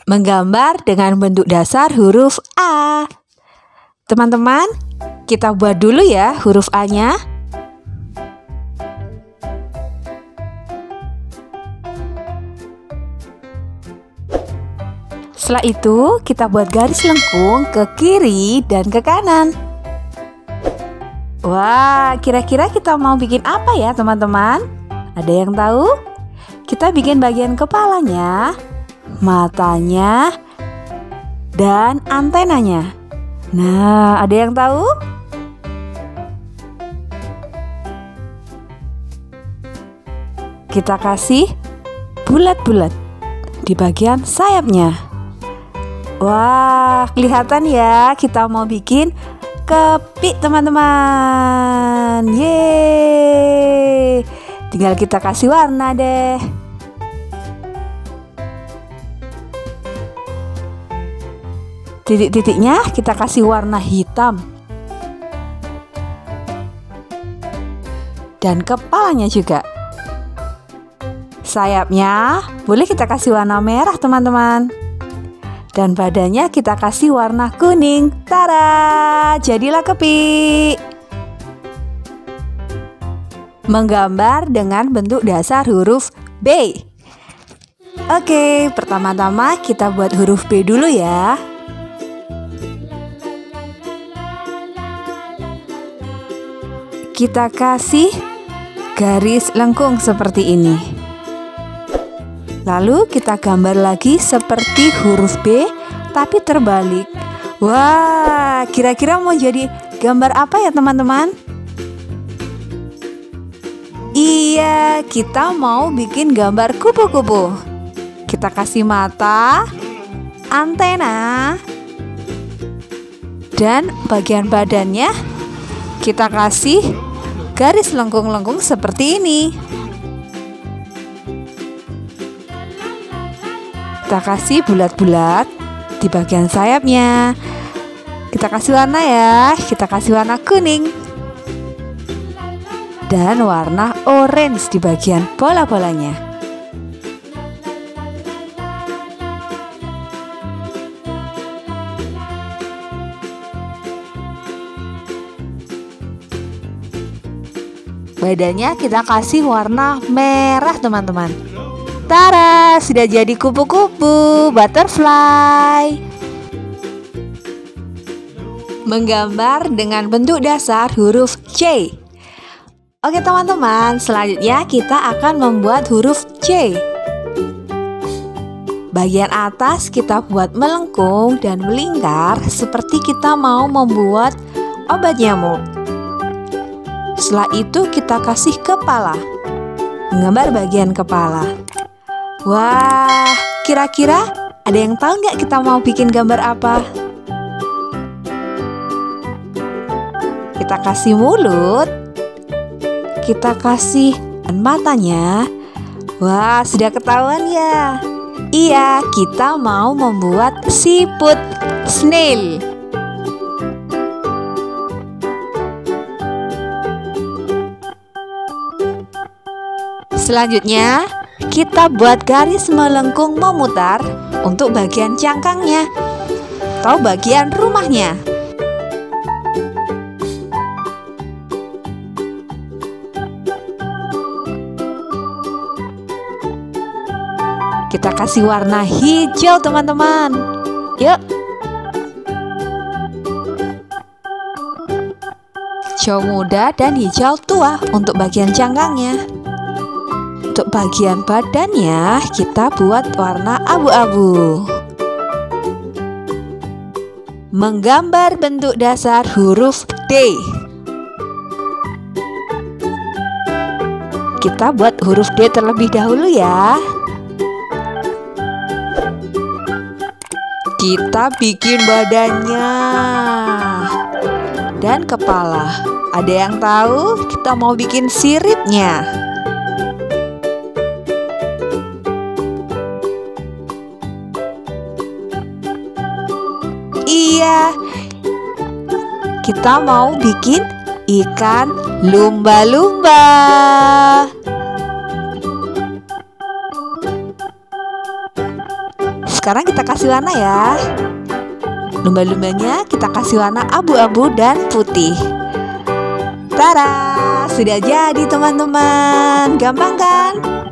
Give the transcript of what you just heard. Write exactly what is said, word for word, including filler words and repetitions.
Menggambar dengan bentuk dasar huruf A. Teman-teman, kita buat dulu ya huruf A-nya. Setelah itu, kita buat garis lengkung ke kiri dan ke kanan. Wah, kira-kira kita mau bikin apa ya teman-teman? Ada yang tahu? Kita bikin bagian kepalanya, matanya, dan antenanya. Nah, ada yang tahu? Kita kasih bulat-bulat di bagian sayapnya. Wah, kelihatan ya kita mau bikin kepik teman-teman. Yeay, tinggal kita kasih warna deh. Titik-titiknya kita kasih warna hitam. Dan kepalanya juga. Sayapnya boleh kita kasih warna merah teman-teman. Dan badannya kita kasih warna kuning. Tada! Jadilah kepik. Menggambar dengan bentuk dasar huruf B. Oke, pertama-tama kita buat huruf B dulu ya. Kita kasih garis lengkung seperti ini. Lalu kita gambar lagi seperti huruf B tapi terbalik. Wah, kira-kira mau jadi gambar apa ya teman-teman? Iya, kita mau bikin gambar kupu-kupu. Kita kasih mata, antena, dan bagian badannya kita kasih garis lengkung-lengkung seperti ini. Kita kasih bulat-bulat di bagian sayapnya. Kita kasih warna ya. Kita kasih warna kuning dan warna orange di bagian bola-bolanya. Badannya kita kasih warna merah teman-teman. Tada, sudah jadi kupu-kupu butterfly. Menggambar dengan bentuk dasar huruf C. Oke teman-teman, selanjutnya kita akan membuat huruf C. Bagian atas kita buat melengkung dan melingkar seperti kita mau membuat obat nyamuk. Setelah itu kita kasih kepala. Menggambar bagian kepala. Wah, kira-kira ada yang tahu nggak kita mau bikin gambar apa? Kita kasih mulut. Kita kasih matanya. Wah, sudah ketahuan ya? Iya, kita mau membuat siput snail. Selanjutnya, kita buat garis melengkung memutar untuk bagian cangkangnya atau bagian rumahnya. Kita kasih warna hijau teman-teman. Yuk. Hijau muda dan hijau tua untuk bagian cangkangnya. Untuk bagian badannya kita buat warna abu-abu. Menggambar bentuk dasar huruf D. Kita buat huruf D terlebih dahulu ya. Kita bikin badannya dan kepala. Ada yang tahu kita mau bikin siripnya? Iya, kita mau bikin ikan lumba-lumba. sekarang kita kasih warna ya. Lumba-lumbanya kita kasih warna abu-abu dan putih. Tada, sudah jadi teman-teman. Gampang kan?